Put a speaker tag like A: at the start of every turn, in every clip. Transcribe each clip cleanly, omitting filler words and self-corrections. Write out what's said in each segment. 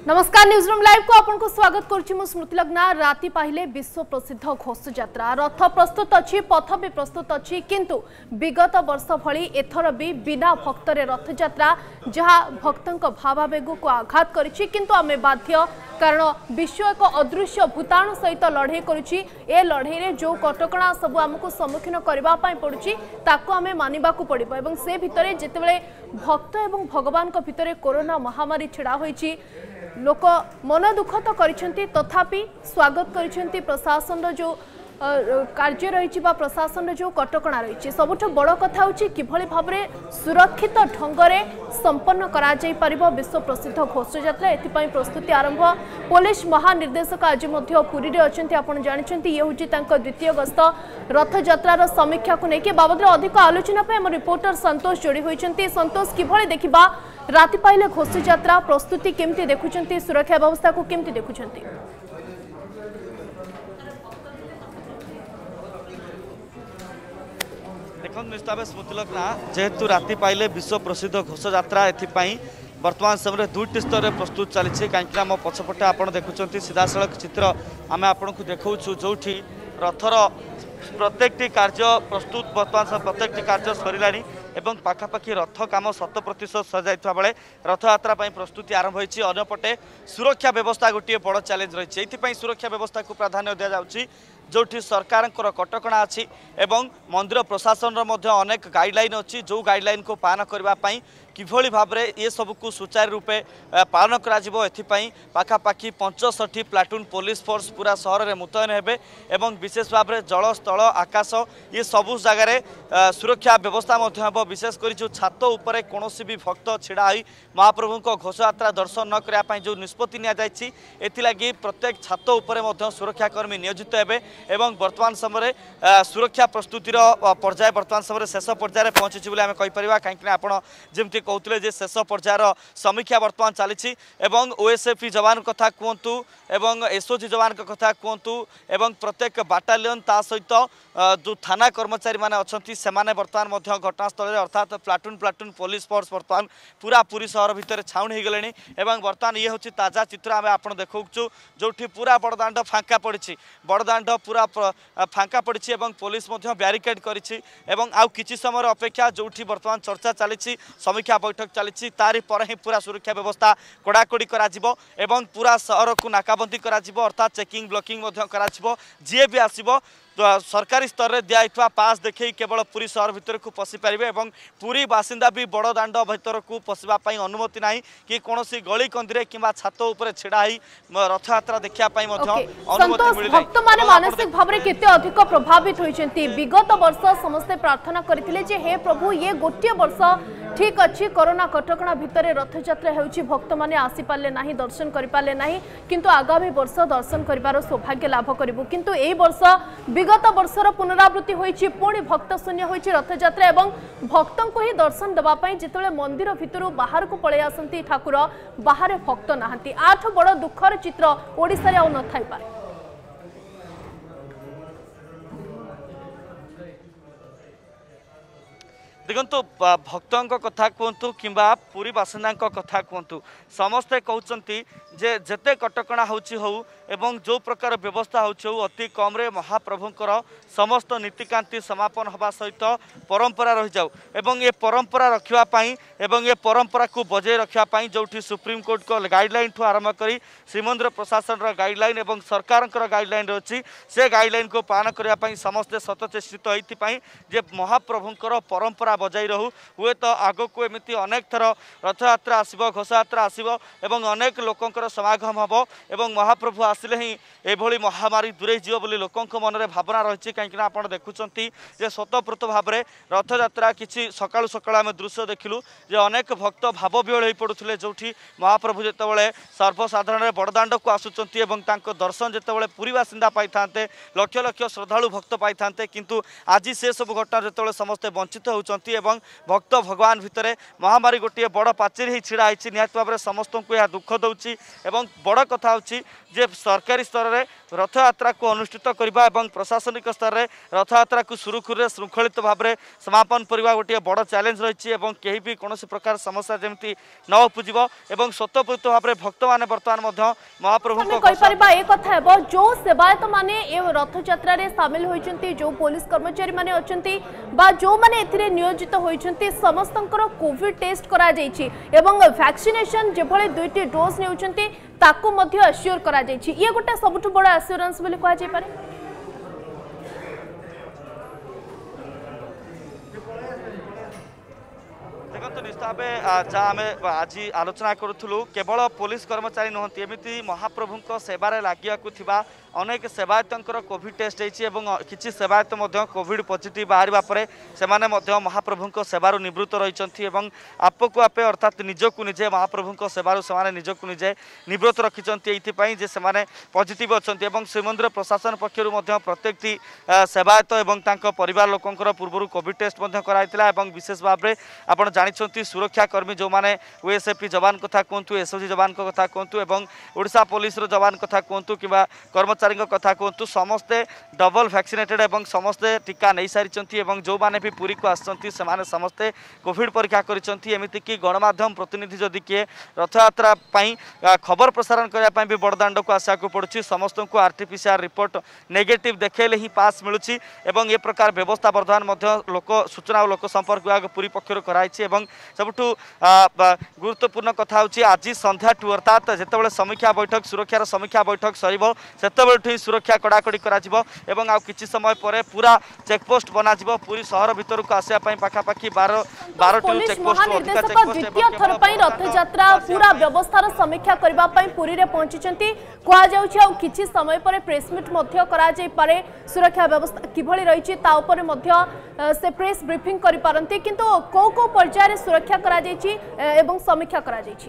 A: नमस्कार news room live को आपको स्वागत करुच्ची स्मृति लग्ना राति पाहिले विश्व प्रसिद्ध घोष यात्रा रथ प्रस्तुत अच्छी पथ भी प्रस्तुत अच्छी किंतु विगत वर्ष भली एथर भी बिना भक्तरे रथ यात्रा जहाँ भक्तों भावावेग को आघात करिछि किंतु आमे बाध्य कारण विश्व एक अदृश्य भूताणु सहित लड़े करुछि ए लड़े रे जो कटकणा सब आमको सम्मुखीन करबा पई पड़ुछि ताको आमे मानिबा को पड़िबो एवं से भितरे जेतेबेले भक्त एवं भगवान को भितरे कोरोना महामारी छिड़ा होइछि लोक मन दुख तो करिसेंती तथापि स्वागत करिसेंती प्रशासन जो कार्य रही प्रशासन जो कटकणा रही सबुठ बड़ कथा होची किभली भाबरे सुरक्षित ढंगरे संपन्न करा जाई परिबो विश्व प्रसिद्ध घोष यात्रा एथिपई प्रस्तुति आरंभ पुलिस महानिर्देशक आज मध्य पुरी रे अछंती आपण जानिछंती ये होची तांको द्वितीय गस्त रथ यात्रार समीक्षा को नेके बाबद अधिक आलोचना पे हम रिपोर्टर संतोष जोड़ी होइछंती संतोष किभली देखिबा राति पाइले घोष यात्रा प्रस्तुति केमती देखुछंती सुरक्षा व्यवस्था को केमती देखुछंती
B: देखो निस्तावे स्मृतिलग्ना जेहेतु राति पाइले विश्व प्रसिद्ध घोष यात्रा एथिपाई वर्तमान समय दुईटी स्तर में प्रस्तुत चली कहीं आम पछपटे आप देखुं सीधा सड़क चित्र आम आपन को देखु जो रथर प्रत्येकटी कार्य प्रस्तुत वर्तमान प्रत्येकटी कार्य सरला एवं पाखापाखि रथ काम 100% सजाइता बेले रथ यात्रा प्रस्तुति आरंभ होती अन्यपटे सुरक्षा व्यवस्था गोटे बड़ चैलेंज रही है सुरक्षा व्यवस्था को प्राधान्य दि जाऊँगी जोठी सरकार कटकणा अच्छी एवं मंदिर प्रशासन अनेक गाइडलाइन अच्छी जो गाइडलाइन को पालन करने किभली भाव में ये सबको सुचारू रूपे पालन करा पाखापाखि 65 प्लाटून पुलिस फोर्स पूरा सहर में मुतयन हेबे एवं विशेष भाव में जल स्थल आकाश ये सबु जगार सुरक्षा व्यवस्था हेब विशेषकर जो छात उपरे कौन भी भक्त छिड़ा महाप्रभु को घोष यात्रा दर्शन न करने जो निष्पत्ति निलगी प्रत्येक छात उपरे सुरक्षाकर्मी नियोजित हेबे एवं वर्तमान समय सुरक्षा प्रस्तुतिर पर्याय वर्तमान समय शेष पर्यायर पहुंची बोली आम कहीपर कहीं आप जमी कहते जे शेष पर्यायर समीक्षा वर्तमान चली ओएसएफई जवान कथा कहतु एवं एसओजी जवान कथा कहतु एवं प्रत्येक बाटालियन ता सहित जो थाना कर्मचारी माने अच्छी से वर्तमान घटनास्थल अर्थात प्लाटून प्लाटून पुलिस फोर्स वर्तमान पूरा पूरी सहर भितर छाउन हो गले वर्तमान ये हूँ ताजा चित्र आम आप देखु जो पूरा बड़दाण्ड फांका पड़ी बड़दाण्ड पूरा फांका पड़ी एवं पुलिस ब्यारिकेड करिछि एवं आउ किछि समय अपेक्षा जो वर्तमान चर्चा चली समीक्षा बैठक चली तारी पर ही पूरा सुरक्षा व्यवस्था कड़ाकड़ी करा एवं पूरा सहर को नाकाबंदी करा अर्थात चेकिंग ब्लॉकिंग करा जी भी आसब तो सरकारी स्तर में दिखाई पास देखे केवल पुरी सहर भीतर को पशि पारे और पुरी बासिंदा भी बड़ दाण्ड भीतर को पशिवाई अनुमति ना कि कौन गली कंदी कि छात उपर छिड़ा रथ यात्रा देखापी अनुमति मिली
A: भक्त माने मानसिक भाव में केते अधिक प्रभावित होइछंती विगत वर्ष समस्ते प्रार्थना करथिले जे हे प्रभु ये गोटे वर्ष ठीक अच्छी कोरोना कटकणा भितर रथ यात्रा होउछि भक्त माने आसी पाले नाही दर्शन करि पाले नाही किंतु आगामी वर्ष दर्शन करिवार सौभाग्य लाभ करिवु किंतु एई वर्ष विगत वर्षर पुनरावृत्ति होइछि पुणी भक्त शून्य होइछि रथ यात्रा एवं भक्तों को ही दर्शन देबा पई जेतेबेले मंदिर भितरु बाहर को पळे आसंती ठाकुर बाहर भक्त नाहंती आठ बड़ दुखर चित्र ओडिसा रे आ न थाई पारे
B: देखो भक्तों कथा कहतु कि पुरी बासिंदा कथा कहतु समस्ते कहते जे जेते कटकणा हो एवं जो प्रकार व्यवस्था हो अति कम रे महाप्रभुंकर समस्त नीतिकांति समापन हवा सहित परंपरा रही जाऊ एवं ये परंपरा रखापी एवं ये परंपरा को बजाय रखापी जो सुप्रीम कोर्ट को गाइडलाइन ठू आरंभ कर श्रीमंदिर प्रशासन गाइडलाइन एवं सरकार गाइडलाइन अच्छी से गाइडलाइन को पालन करने समस्ते सतचेष्टित होती जे महाप्रभुंकर परंपरा बजाई रहू हुए तो आग को एमती अनेक थर रथ यात्रा आसब घोष यात्रा आसब एवं अनेक लोकंकर समागम हम एवं महाप्रभु आसिले ही एभली महामारी दूरे जीव बोली लोकंक मन में भावना रही कहीं आप देखुंत जे स्वतःप्रत भाव में रथ यात्रा किसी सकाळु सकाळु आम दृश्य देखिलु जे अनेक भक्त भाव विहल हो पड़ुले जो महाप्रभु जितेबाला सर्वसाधारण बड़दाण्ड को आसुंच दर्शन जितेबाला पुरी बासिंदा पाई था लक्ष लक्ष श्रद्धालु भक्त पाई था किंतु आज से सब घटना जो समस्ते वंचित होती एवं भक्त भगवान भितर महामारी गोटे बड़ पाचेरी ही छिड़ा निहत भाव में समस्त को यह दुख दूसरी एवं बड़ कथा होची जे सरकारी स्तर में रथयात्रा को अनुष्ठित करबा एवं प्रशासनिक स्तर में रथयात्रा को सुरुखुरे श्रृंखलित भाव में समापन करबा गोटे बड़ चैलेंज रही है कहीं भी कौन प्रकार समस्या जमी न उपजिब एवं स्वतःपूर्त भाव में भक्त मैंने बर्तमान महाप्रभु
A: जो सेवायत माने रथ यात्रा सामिल होती जो पुलिस कर्मचारी माने अच्छी जो माने एथिरे नियोजित होती समस्त कोविड टेस्ट करा जायछि एवं वैक्सीनेशन जेभले 2टी डोज नेउछन्ती ताकू मध्य अश्योर करा जायछि ये गोटे सबुठ बड़ एश्योरेंस बोली कहा जाय पारे।
B: देखो निश्चित भाव जहाँ आम आज आलोचना करूँ केवल पुलिस कर्मचारी नुहति एमती महाप्रभु सेवार लगे अनेक सेवायतर कोविड टेस्ट होती सेवायत कोविड पॉजिटिव बाहर पर से महाप्रभु सेवार निवृत्त रही आपको आपे अर्थात निजक निजे महाप्रभु सेवार से निजक निजे निवृत्त रखिंट ये पॉजिटिव अच्छा श्रीमंदिर प्रशासन पक्षर प्रत्येक सेवायत और परिवार लोकंर पूर्व कोविड टेस्ट कराई विशेष भाव में आप जानी सुरक्षाकर्मी जो मैंने ओएसएफपी जवान कथा कहतु एसओजी जवान कथा कहतु एवं ओडिशा पुलिस जवान कथा कहतु कि कर्मचारी कथा कहतु समस्ते डबल वैक्सीनेटेड एवं समस्ते टीका नहीं सारी जो मैंने भी पुरी को आसते समस्ते कोविड परीक्षा करमितिक गणमाध्यम प्रतिनिधि जदि किए रथयात्रा खबर प्रसारण करने भी बड़दाण्ड को आशा को पड़ुछि समस्त को आरटीपीसीआर रिपोर्ट नेगेटिव देखेले ही पास मिलूँ एवं ए प्रकार व्यवस्था बर्तमान लोक सूचना और लोक संपर्क विभाग पूरी पक्षर कराई सबुठ गुरुत्वपूर्ण कथा हूँ आज संध्या अर्थात जितेबाला समीक्षा बैठक सुरक्षार समीक्षा बैठक सर से सुरक्षा कड़ाकड़ी एवं आ किसी समय पर पूरा चेकपोस्ट बना पूरी सहर भीतर को आसापी पाखापाखि 12
A: द्वितीय थर रथयात्रा पूरा व्यवस्थार समीक्षा करने पुरी में पहुंची कहुच्छी समय पर प्रेसमिट पारे सुरक्षा व्यवस्था किभली रही से प्रेस ब्रीफिंग करिपारंती किंतु को पर्यायर सुरक्षा करा जायछि एवं समीक्षा करा जायछि।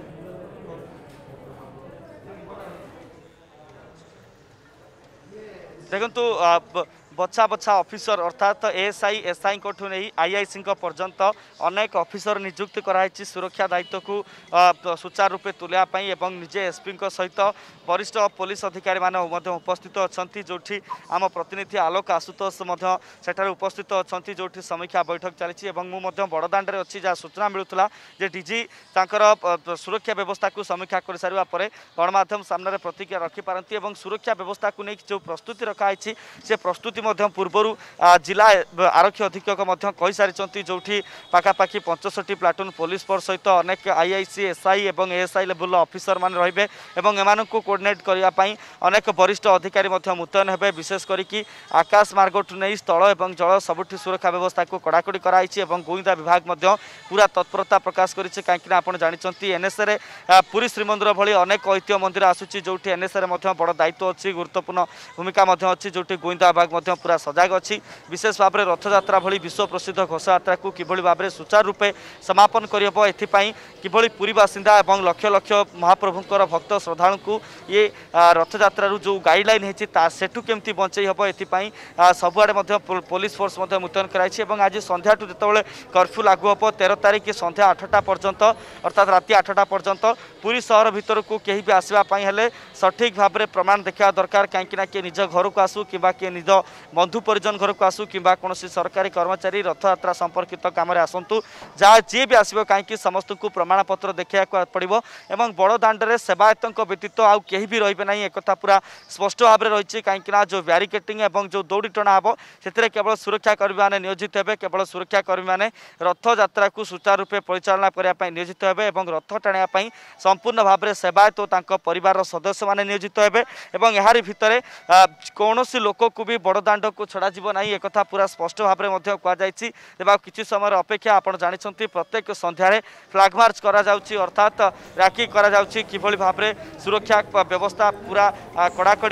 B: देखंतु बछा बछा ऑफिसर अर्थात एएसआई एसआई को नहीं आईआईसी पर्यंत अनेक ऑफिसर नियुक्त कराई सुरक्षा दायित्व को सुचारू रूपे तुलापी एवं निजे एसपी सहित वरिष्ठ पुलिस अधिकारी मान उपस्थित अच्छा जो आम प्रतिनिधि आलोक आशुतोष सेठार उपस्थित अच्छा जो समीक्षा बैठक चली बड़दाण्ड में अच्छी जहाँ सूचना मिलूला डीजी तांकर सुरक्षा व्यवस्था को समीक्षा कर सारा पर गणमाध्यम सामने प्रतिक्रिया रखिपारती सुरक्षा व्यवस्था को लेकिन जो प्रस्तुति रखाई से प्रस्तुति पूर्वर जिला आरक्षी अधीक्षक कही सारी जो पाखापाखि 65 प्लाटून पुलिस फोर्स सहित अनेक आईआईसी एसआई और एएसआई लेवल ऑफिसर मान रही एम कोऑर्डिनेट करने अनेक वरिष्ठ अधिकारी मुतयन हे विशेष करके आकाश मार्ग नहीं स्थल और जल सबुठ सुरक्षा व्यवस्था को कड़ाकड़ी कराई गुइंदा विभाग पूरा तत्परता प्रकाश करें कहीं आप जानते एनएसए पुरी श्रीमंदिर भली अनेक ऐतिह्य मंदिर आसूची जो एनएसए बड़ दायित्व अच्छी गुरुत्वपूर्ण भूमिका अच्छी जो गुइंदा विभाग पूरा सजग अच्छी विशेष भाव में रथयात्रा भली विश्व प्रसिद्ध घोषयात्रा को किभली भाव में सुचारू रूपे समापन करहब एथिपाई किभली पुरी बासिंदा एवं लक्ष लक्ष महाप्रभुंकर भक्त श्रद्धालु को ये रथयात्रा जो गाइडलाइन है सेठू केमती बंचई हम एथिपाई सबुआड़े पुलिस फोर्स मुतयन कराई आज संध्या जितेबाला कर्फ्यू लागू हम 13 तारिख संध्या 8टा पर्यंत अर्थात राति 8टा पर्यंत पूरी सहर भीतर को कहीं भी आसवाई हेले सठिक भाव में प्रमाण देखा दरकार कहीं किए निज घर को आसू कि निज बंधु परिजन घर को आसू कि कौन सरकारी कर्मचारी रथयात्रा संपर्कित काम आसतु जहाँ जी भी आसो कहीं समस्त को प्रमाण पत्र देखा पड़ो एवं बड़ दाण्ड में सेवायत व्यतीत आउ कहीं भी रे ना एक पूरा स्पष्ट भाव में रही कहीं जो ब्यारिकेटिंग और जो दौड़ी टणा हम से केवल सुरक्षाकर्मी मैंने नियोजित हे केवल सुरक्षाकर्मी मैंने रथयात्रा को सुचारू रूपे परिचालना करने नियोजित हे रथ टाणियापाई संपूर्ण भाव में सेवायत और परिवार सदस्य मैंने नियोजित हे यार भितर कौन लोक को भी बड़दाण्ड को छड़ा जीव ना एक पूरा स्पष्ट भाव में कहुई किसी समय अपेक्षा आप जानते प्रत्येक संध्यारे फ्लैग मार्च करा अर्थात राखी करा किभली भाव में सुरक्षा व्यवस्था पूरा कड़ाकड़ी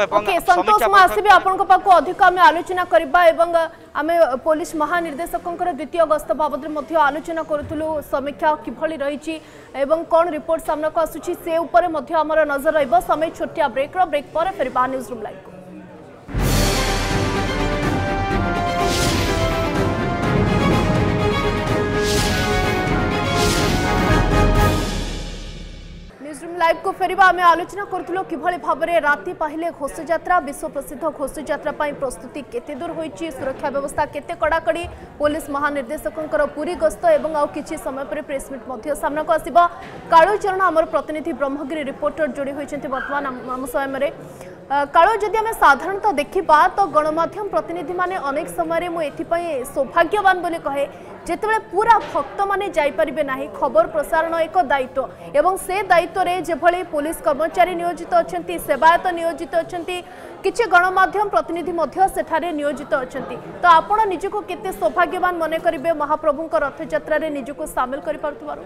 A: अधिक आम आलोचना करवा आम पुलिस महानिर्देशक द्वितीय गस्त बाबद आलोचना करूँ समीक्षा किभली रही कौन रिपोर्ट सामना को आसूची से उपर आमर नजर रही समय छोटिया ब्रेक पर फिर news room live news room live को फेरिबा आमे आलोचना करथुलो किभଳି भाबरे राति पाहिले घोषयात्रा विश्व प्रसिद्ध घोषयात्रा पई प्रस्तुति केते दूर होईची सुरक्षा व्यवस्था केते कड़ाकड़ी पुलिस महानिर्देशकंकर पूरी गस्त एवं आउ किछि समय पर प्रेस मीट मध्य सामना को आसीबा काळुचरण हमर प्रतिनिधि ब्रह्मगिरी रिपोर्टर जोड़ी होईचंती वर्तमान आम समय में कालो जदि आम साधारणतः देखा तो गणमाध्यम प्रतिनिधि माने अनेक समय मु एथिपई सौभाग्यवान बोली कहे जेतेबेले पूरा भक्त माने जाई परिबे नाही खबर प्रसारण एक दायित्व एवं से दायित्व रे जेभली पुलिस कर्मचारी नियोजित अछंती सेवायत नियोजित अछंती किछि गणमाध्यम प्रतिनिधि मध्य सेठारे नियोजित अछंती तो आपण निजको केते सौभाग्यवान मने करिवे महाप्रभुक रथयात्रा रे निजको शामिल करि पारथुवारो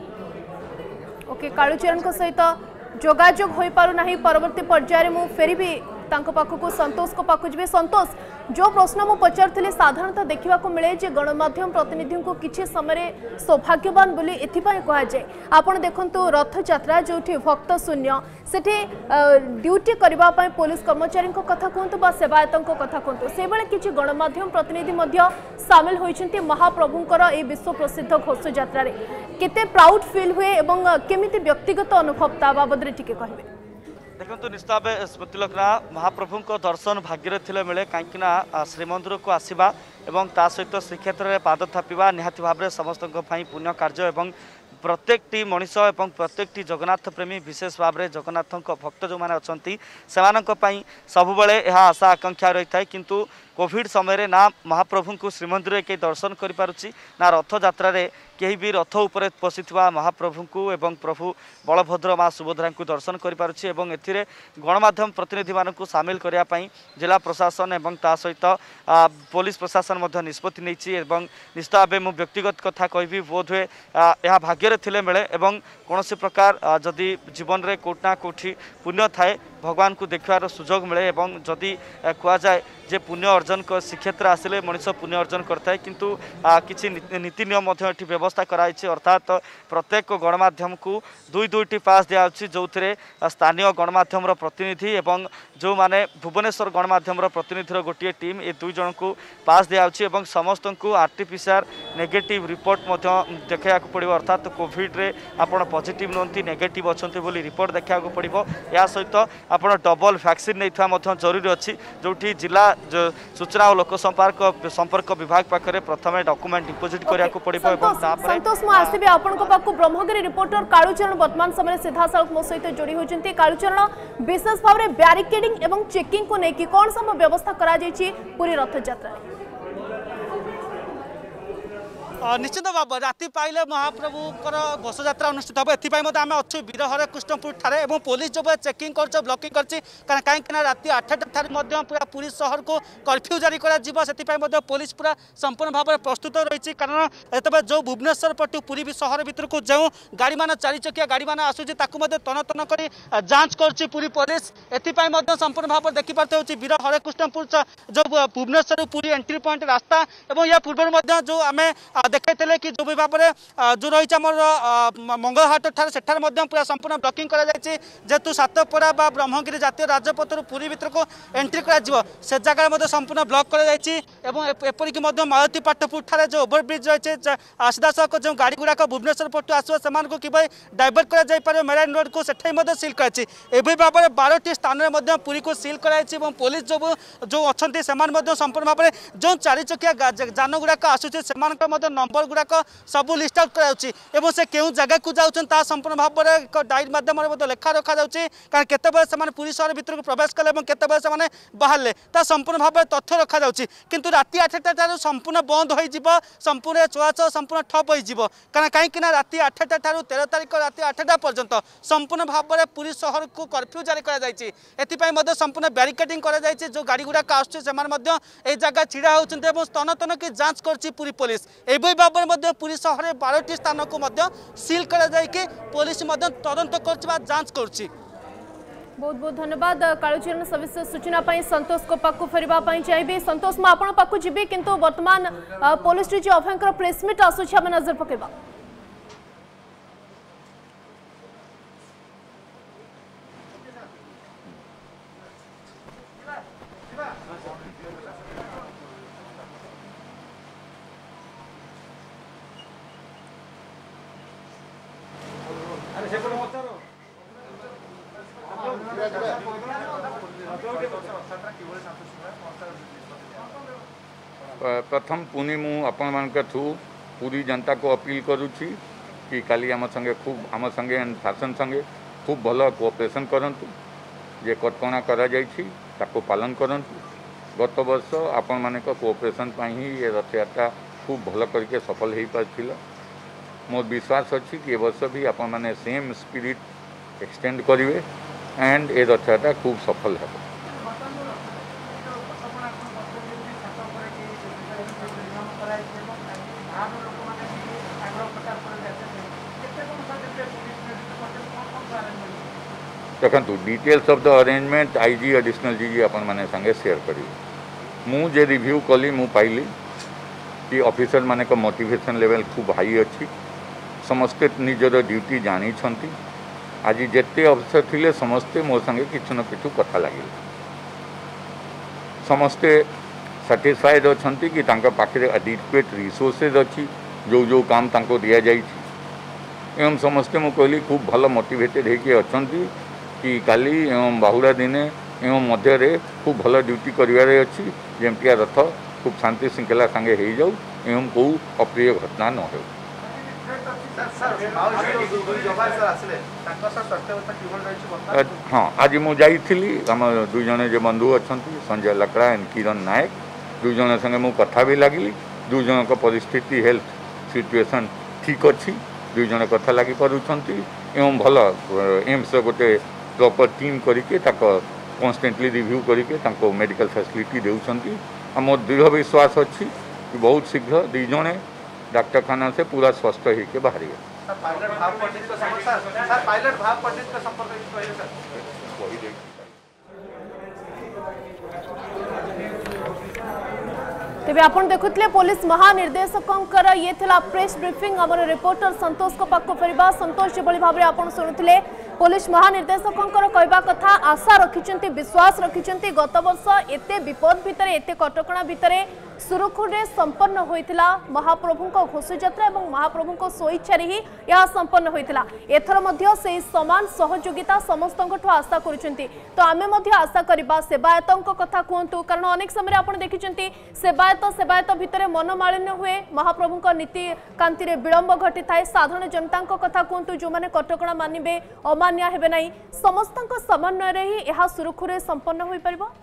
A: ओके काळुचरण को सहित जोगाजोग हो पारु नाही परवर्ती पर्याय मु फेरिबी तांको पाखकु संतोष को पाखु जबे संतोष जो प्रश्न मु पचारथिले साधारणतः देखिबा को मिले जे गणमाध्यम प्रतिनिधि को किछि समय सौभाग्यवान बोली एथिपय कहा जाय आपण देखंतु रथयात्रा जोठी भक्त शून्य सेठी ड्यूटी करबा पय पुलिस कर्मचारी को कथा कहंतु बा सेवायतन को कथा कहंतु से बेले किछि गणमाध्यम प्रतिनिधि मध्य शामिल होइछंती महाप्रभुंकर ए विश्व प्रसिद्ध घोषयात्रा रे केते प्राउड फील हुए एवं केमिति व्यक्तिगत अनुभव ता बाबद रे टिके कहबे
B: देखो निश्चित भाव स्मृतिलग्ना महाप्रभु दर्शन भाग्य थे मिले कहीं श्रीमंदिर को आसवा और ता सहित श्रीक्षेत्र में पाद थापिबा निहाती भाव में समस्त पुण्य कार्य और प्रत्येकटी मनीष और प्रत्येकटी जगन्नाथ प्रेमी विशेष भाव में जगन्नाथ भक्त जो मैंने अच्छा से सबुबले यह आशा आकांक्षा रही है किंतु कोविड समय ना महाप्रभु को श्रीमंदिर के दर्शन कर पारुछि ना रथ यात्रा रे कहीं भी रथ उपरे बसिथिबा महाप्रभु को एवं प्रभु बलभद्र माँ सुभद्रा को दर्शन कर पारुछि एवं एथिरे गणमाध्यम प्रतिनिधि मानकु शामिल करिया पई जिला प्रशासन एवं ता सहित पुलिस प्रशासन मध्य निष्पत्ति नैछि एवं निश्चित भाव मु व्यक्तिगत कथा कहबी बोध हुए यह भाग्य थिले मिले एवं कौन प्रकार जदि जीवन रे कोठना कोठी पुण्य थाए भगवान को देखार सुजोग मिले एवं जदि कह जाए जे पुण्य अर्जन कर श्रीक्षेत्र आसिले मनीष पुण्य अर्जन करता किंतु किसी नीति नियम व्यवस्था कराई अर्थात प्रत्येक गणमाध्यम को दुईटी पास दिखाई जो थे स्थानीय गणमाध्यम प्रतिनिधि एवं जो माने भुवनेश्वर गणमाध्यम प्रतिनिधि गोटे टीम ये दुई जन को पास दिखाई समस्त को आरटीपीसीआर नेगेटिव रिपोर्ट देखा पड़ो अर्थात कोविड रे आपण पॉजिटिव नुहति नेगेटिव अच्छा रिपोर्ट देखा पड़ो या सहित आप डबल वैक्सीन नहीं जरूरी अच्छी जो जिला सूचना और लोक संपर्क विभाग पाखे प्रथम डॉक्यूमेंट डिपोजिट करा पड़ो
A: संतोष मु आसीबे आपन को पाकु ब्रह्मगिरी रिपोर्टर काळुचरण वर्तमान समय सीधा सड़क मो सहित जोड़ी होचंती काळुचरण विशेष भाव में बैरिकेडिंग एवं चेकिंग को नेकी कोन सब व्यवस्था करा जायछि पूरी रथ यात्रा
C: निश्चित भाव राति पाइले महाप्रभुकर घोषयात्रा अनुष्ठित हम एपाई आम अच्छु वीर हरे कृष्णपुर ठारे पुलिस जो चेकिंग कर ब्लॉकिंग कर कहीं राति 8टा पूरा पुरी शहर को कर्फ्यू जारी कर पुलिस पूरा संपूर्ण भाव में प्रस्तुत रही कारण एतबे जो भुवनेश्वर पटु पूरी भी शहर भीतर को जो गाड़ी मान 4 चकिया गाड़ी मान आसूची तन तन कर जांच कर पूरी पुलिस एपाई संपूर्ण भाव में देखिपारे वीर हरे कृष्णपुर जो भुवनेश्वर पूरी एंट्री पॉइंट रास्ता और या पूर्व जो आम देखते कि जो भी भाव में जो रही मंगलहाट ठार पूरा संपूर्ण ब्लॉकिंग जेहेतु सातपड़ा ब्रह्मगिरी जातीय राजपथ पूरी भीतर को एंट्री कर जगह संपूर्ण ब्लॉक करपरिक मालती पाटपुर ठार जो ओवरब्रिज रही है सीधा सड़क जो गाड़ी गुड़ाक भुवनेश्वर पटु आसो से कि डाइवर्ट कर मेराइन रोड को सिल कर भाव में 12टी स्थान में पूरी को सिल कर पुलिस जो अच्छा संपूर्ण भाव में जो 4 चकिया जान गुड़ाक आसूचे नंबर गुड़ाक सब लिस्ट आउट कर से क्यों जगह को जाऊँ संपूर्ण भाव में एक डायरी मध्यम लेखा रखा जाऊँगी कारण केतबे पुरी शहर भीतर को प्रवेश कले केतबे से बाहर संपूर्ण भाव में तथ्य रखा जाऊँगी किंतु राति 8टा संपूर्ण बंद हो संपूर्ण चलाचल संपूर्ण ठप हो कारण कहीं राति 8टा 13 तारीख राति 8टा पर्यंत संपूर्ण भाव में पुरी शहर को कर्फ्यू जारी कर संपूर्ण बैरिकेडिंग कर जो गाड़ी गुड़ाक आस जगह छिड़ा होती तन तन की जांच कर पूरी पुलिस एवं भाव में पूरी शहर 12टी स्थान को सील कर पुलिस तदंत कर जांच कर
A: बहुत बहुत धन्यवाद काळुचरण सविशेष सूचना पाई संतोष को पाकु फेरिबा पाई चाहिए संतोष मैं आपण पाकु जीबी किंतु वर्तमान पुलिस जो अभयंकर प्रेस मीट आसुछि हम नजर पकेबा
D: प्रथम पुनी मु आपण मान थ्रू पूरी जनता को अपील करुच्ची कि काली आम संगे खूब आम संगे एंड शासन संगे खूब भल कोऑपरेशन करंतु जे कटकणा करा जायछि ताको पालन करंतु। गत वर्ष आपण मान कोऑपरेशन पाई ही ये रथ यात्रा खूब भल करके सफल हो पार्थिला। मोर विश्वास अच्छी कि वर्ष भी आपण माने सेम स्पिरिट एक्सटेंड करेंगे एंड ए रथ यात्रा खूब सफल है। देखो details of the arrangement IG additional जीजी अपन माने संगे शेयर करी। मु जे रिव्यू कली मु पाइली कि ऑफिसर माने को मोटिवेशन लेवल खूब हाई अच्छी। समस्ते निजर ड्यूटी जानी छंती। आज जेते अफिसर थिले समस्ते मो संगे किछु न किछु कथा लागिल। समस्ते सैटिस्फाइड अछंती कि तांका पाखरे एडिक्वेट रिसोर्सेज अच्छी जो जो काम तांको दिया जाई। एवं समस्ते मु कहली खूब भल मोटिवेटेड होके अछंती कि काली एवं बाहुड़ा दिने एवं मध्य रे खूब भल ड्यूटी करिवारे अछि। जेमतिया रथ खूब शांति श्रृंखला संगे हो जाऊ एवं को अप्रिय घटना न हो। हाँ आज मु जाइथिली आम दुई जने जे बंधु अछंती संजय लकड़ा एंड किरण नायक दुई जन संगे मु कथा भी लागली। दुई जन को परिस्थिति हेल्थ सिचुएशन ठीक अच्छी। दुई जन कथा लगी पारुछंती एवं भल एम्स गोटे प्रॉपर टीम करके कॉन्स्टेंटली रिव्यू करके मेडिकल फैसिलिटी देउछंती। मोर दृढ़ विश्वास अच्छी कि बहुत शीघ्र दुई जने डाक्तरखाना से पूरा स्वस्थ होके बाहर गए।
A: तेबे आपण देखुतले पुलिस महानिर्देशकंकर ये थिला प्रेस ब्रीफिंग। हमर रिपोर्टर संतोष को पाखो फेरिबा। संतोष जेबळी भाबरे आपण सुनुथिले पुलिस महानिर्देशकंकर कहबा कथा आशा रखिचंती विश्वास रखिचंती गत वर्ष एते विपद भितरे एते कटकणा भितरे सुरुखुरे संपन्न होइतिला महाप्रभुको घोषयात्रा एवं महाप्रभुको स्वेच्छारे ही यह संपन्न होइतिला। एथर मध्य से समान सहयोगिता समस्तंकठो आशा करूचंती। तो आमे मध्य आशा करबा सेवायतंक कथा कहंतु कारण अनेक समय आपण देखिचंती सेवायत भितरे मनमालिन्य हुए महाप्रभुको नीति कांति रे विलंब घटी थाए। साधारण जनतांक कथा कहंतु जो माने कटकणा मानिबे अमान्य हेबे नाही समस्तंक समन्वय रे ही यह सुरुखुरे संपन्न होई परबो।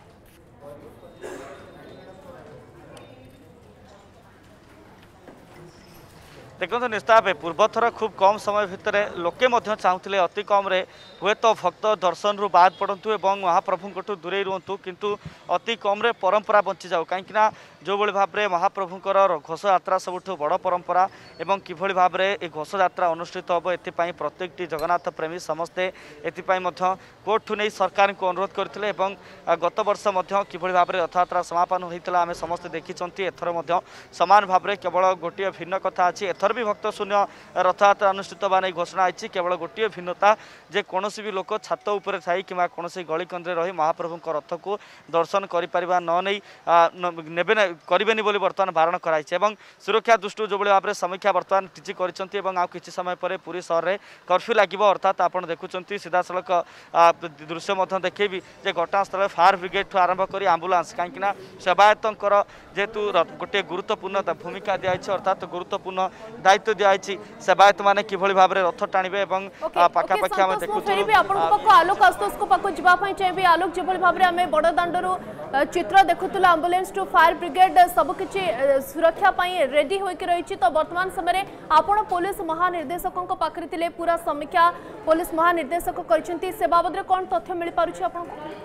B: देखो निश्चित भाव पूर्वथर खूब कम समय भितर लोके चाहूले अति कम हुए तो भक्त दर्शन रु बाद पड़तु और महाप्रभु दूरे रुहतु किंतु अति कम परंपरा बंची जाऊ कहीं जो भाव में महाप्रभुकर घोष यात्रा सबुठ बड़ परंपरा एवं किभली भाव में ये घोष यात्रा अनुष्ठित हम एपाई प्रत्येकटी जगन्नाथ प्रेमी समस्ते एपाई कोर्ट नहीं सरकार को अनुरोध करते गत वर्ष किभली भाव में रथयात्रा समापन होता आम समस्ते देखी। एथर सामान भाव में केवल गोटे भिन्न कथा अच्छी। एथर भी भक्त शून्य रथयात्रा अनुष्ठित नहीं घोषणा आई। केवल गोटे भिन्नता जे कौन भी लोक छात उपर थी कि कौन गलिकंद्रे रही महाप्रभु रथ को दर्शन करा ने करेनि बर्तमान बारण कराई। सुरक्षा दृष्टि जो भाव में समीक्षा बर्तमान टीची कर समय पर पूरी सहर में कर्फ्यू लगे अर्थात आप देखुं सीधा सड़क दृश्य देखी जे घटनास्थल फायर ब्रिगेड आरंभ कर आंबुलांस कहीं सेवायतर जेहेतु गोटे गुरुत्वपूर्ण भूमिका दिखाई अर्थात गुरुत्वपूर्ण दायित्व दिखाई सेवायत मैंने किभली भाव में रथ टाणिबे पाखापाखि आम देखुं
A: आलोक आस्तोष को पाखो जावाई चाहिए। आलोक जो भाव में आम बड़ दाण्डरू चित्र देखुलु एम्बुलेंस टू फायर ब्रिगेड सबकि सुरक्षा रेडी होकर रही। तो वर्तमान समय आपण पुलिस महानिर्देशकों पाखरे थिले पूरा समीक्षा पुलिस महानिर्देशक करछंती से बाबद कौन तथ्य मिल पारुछि आपनको?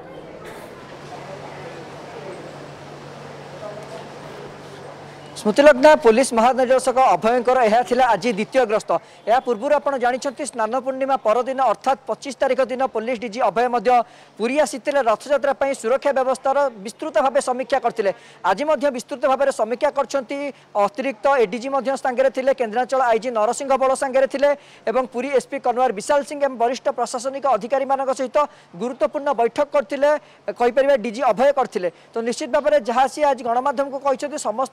E: स्मृतिलग्न पुलिस महानिर्देशक अभयंकर यह आज द्वितीय गस्त। या पूर्व आप जानते स्नान पूर्णिमा परदिन अर्थात 25 तारिख दिन पुलिस डीजी अभय पुरी आसी रथयात्रा सुरक्षा व्यवस्थार विस्तृत भाव समीक्षा करते। आज विस्तृत भाव समीक्षा करछंती अतिरिक्त एडीजी सांगे थे केन्द्रांचल आईजी नरसिंह बल सांगे थे और पुरी एसपी कन्वर विशाल सिंह एवं वरिष्ठ प्रशासनिक अधिकारी सहित गुरुत्वपूर्ण बैठक करते डीजी अभय करते। तो निश्चित भाव में जहाँ सी आज गणमाध्यम को कहते समस्त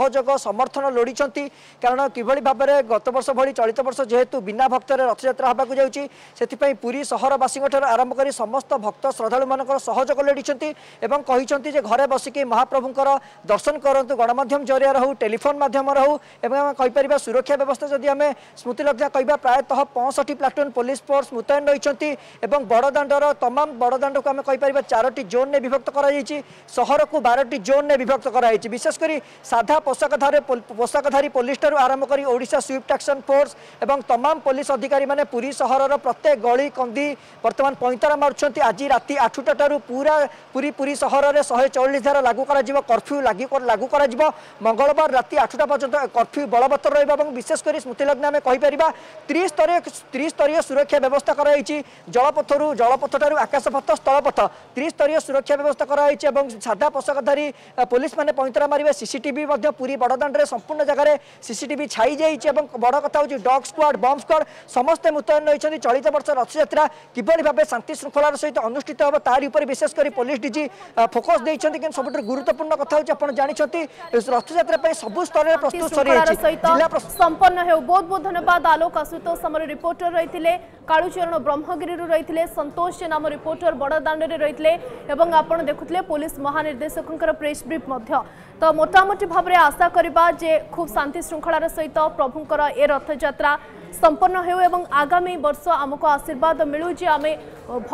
E: सहयोग समर्थन लोड़ी कारण किभली भाव में गत वर्ष भली चलित वर्ष जेहेतु बिना भक्त रथयात्रा होगाक जाऊँगी से पुरी सहरवासी आरंभ कर समस्त भक्त श्रद्धालु मान सहयोग लोड़ी कहते घरे बसिकी महाप्रभुंर दर्शन करूँ गणमाध्यम जरिया रहू टेलीफोन माध्यम रहू कहीपर सुरक्षा व्यवस्था जदि आम स्मृतिलग्न कह प्रायतः 65 प्लाटून पुलिस फोर्स मुतयन रही बड़दाण्डर तमाम बड़दाण्ड को आम कहीपर 4टी जोन में विभक्त कर सहर को 12टी जोन में विभक्त कर विशेषकर साधा पोशाकधारी पुलिस ठार आरंभ कर ओडिशा स्विफ्ट एक्शन फोर्स एवं तमाम पुलिस अधिकारी माने पुरी सहर प्रत्येक गली कंदी बर्तमान पैंतरा मार्च आज राति 8टा पूरा पूरी सहर में 144 धारा लागू कर्फ्यू लागू मंगलवार राति 8टा पर्यंत कर्फ्यू बलवत्तर रहा विशेषकर स्मृतिलग्न आम कहीपर त्रिस्तरीय सुरक्षा व्यवस्था कराई जलपथ ठार आकाशपथ स्थलपथ त्रिस्तरीय सुरक्षा व्यवस्था कराई साधा पोशाकधारी पुलिस मैंने पैंतरा मारे सीसीटीवी पूरी बड़दाण्ड संपूर्ण जगह सीसीटीवी छाई जाइए बड़ कथा हूँ डॉग स्क्वाड बम स्क्वाड समस्ते मुतयन रही चलित वर्ष रथयात्रा किभली भाव शांति श्रृंखलार सहित अनुष्ठित हम तार विशेष कर पुलिस डीजी फोकस देते सब गुरुत्वपूर्ण कथा हूँ आप जानते रथयात्रा सबु स्तर प्रस्तुत
A: संपन्न हो। बहुत बहुत धन्यवाद आलोक आशुतोष आम रिपोर्टर रही कालुचरण ब्रह्मगिरी रही संतोष जेन आम रिपोर्टर बड़दाण्ड रही आपड़ देखुले पुलिस महानिर्देशक प्रेस ब्रीफ तो मोटामोटी भाव में आशा करवा जे खूब शांति श्रृंखलार सहित प्रभुंकर ए रथयात्रा संपन्न हो एवं आगामी वर्ष आमको आशीर्वाद मिलू जे आम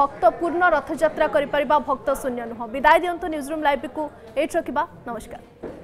A: भक्तपूर्ण रथयात्रा करिपरिबा भक्त शून्य नुह। विदाय दियंतु न्यूज रूम लाइव को एट रखिबा। नमस्कार।